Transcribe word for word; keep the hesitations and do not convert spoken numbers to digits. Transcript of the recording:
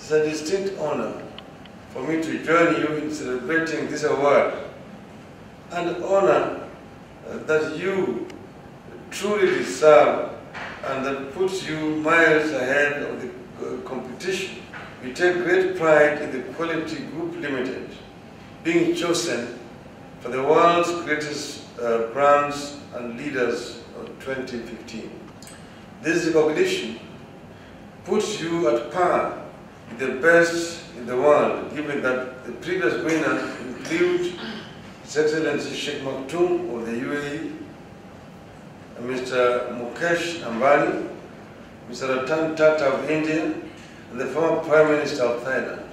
It's a distinct honor for me to join you in celebrating this award, an honor that you truly deserve and that puts you miles ahead of the competition. We take great pride in the Quality Group Limited being chosen for the world's greatest uh, brands and leaders of twenty fifteen. This recognition puts you at par with the best in the world, given that the previous winners include His Excellency Sheikh Maktoum of the U A E, Mister Mukesh Ambani, Mister Ratan Tata of India, and the former Prime Minister of Thailand.